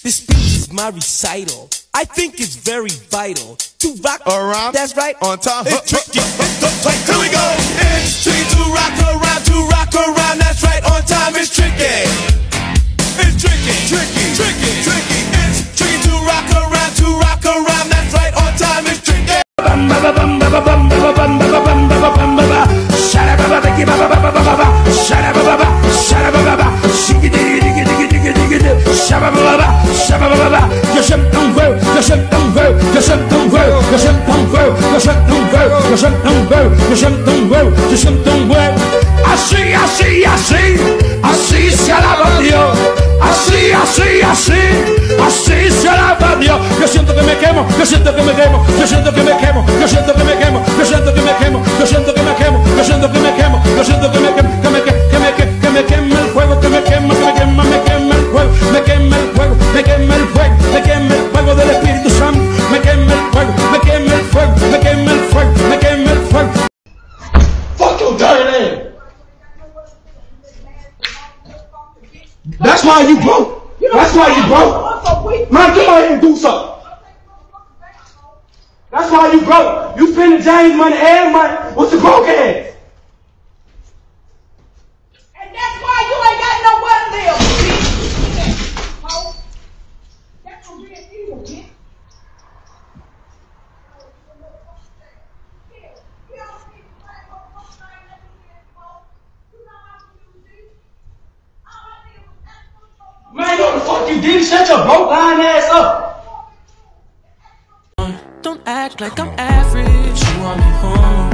This speech is my recital. I think it's very vital to rock around. That's right. On time. It's tricky. Here we go. It's tricky to rock around. That's right. On time. It's tricky. It's tricky. Tricky. Tricky. Tricky. It's tricky to rock around. That's right. On time. It's tricky. Así se alaba Dios. Así se alaba Dios. Yo siento que me quemo, yo siento que me quemo, yo siento que me quemo, yo siento que me quemo, yo siento que me quemo, yo siento que me quemo, yo siento que me quemo, yo siento que me quemo, que me quema el fuego, que me quema el fuego, me quema el fuego, me quema el fuego, me quema el fuego del Espíritu Santo, me quema el fuego, me quema el fuego, me quema el fuego, me quema el fuego. Fuck your dirty ass. That's why you broke. That's why you broke. Man, come out here and do something. That's why you broke. You spending James money and money. What's the broke ass? And that's why you ain't got nowhere to live, bitch. That's some real evil, bitch. Man, what the fuck you did? Shut your broke lying ass up. Don't act like I'm average. You want me home.